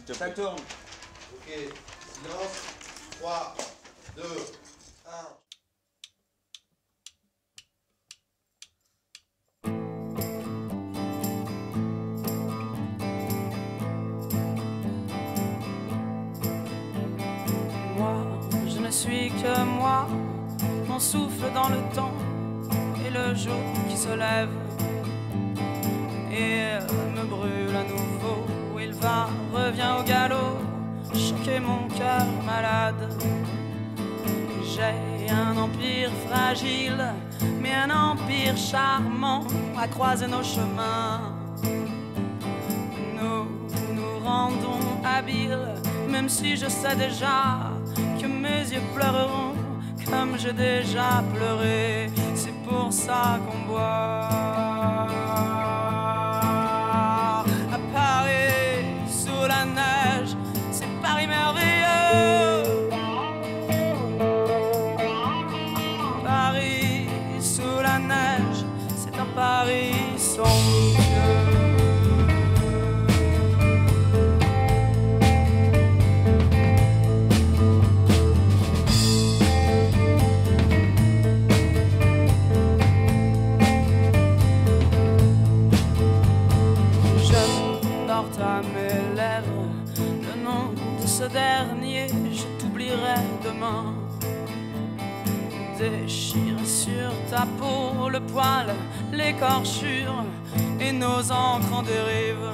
te plaît. Ça tourne. Ok, silence. 3, 2, 1. Moi, je ne suis que moi, mon souffle dans le temps et le jour qui se lève et me brûle à nouveau. Il va, revient au galop, choquer mon cœur malade. J'ai un empire fragile, mais un empire charmant à croiser nos chemins. Nous nous rendons habiles, même si je sais déjà que mes yeux pleureront comme j'ai déjà pleuré. C'est pour ça qu'on boit à Paris sous la neige. C'est Paris merveilleux. Paris sous la neige, c'est un Paris somptueux. À mes lèvres le nom de ce dernier, je t'oublierai demain. Déchire sur ta peau le poil, l'écorchure et nos encres en dérive.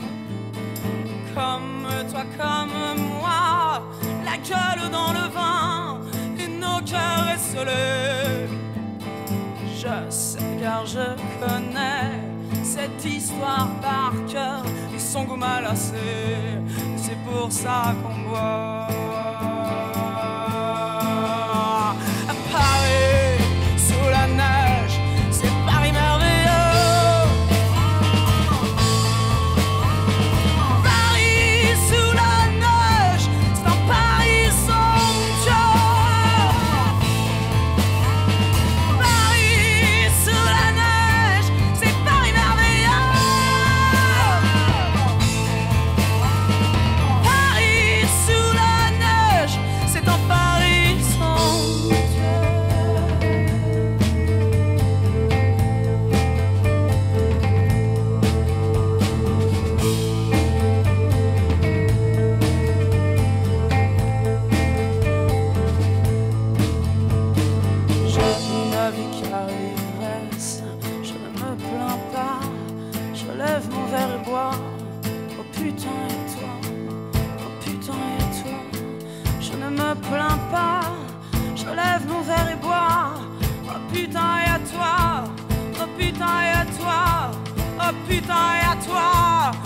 Comme toi, comme moi, la gueule dans le vin et nos cœurs esselés. Je sais car je connais cette histoire par cœur et son goût m'a lassé. C'est pour ça qu'on boit à Paris sous la neige. C'est Paris merveilleux. Paris sous la neige, c'est un Paris somptueux. Paris sous la neige, c'est Paris merveilleux. Paris sous la neige, c'est un Paris somptueux. Je ne vis qu'à l'ivresse, je ne me plains pas, je lève mon verre et bois. Oh putain et toi, oh putain et toi, je ne me plains pas, je lève mon verre et bois. Oh putain et à toi, oh putain et à toi, oh putain et à toi.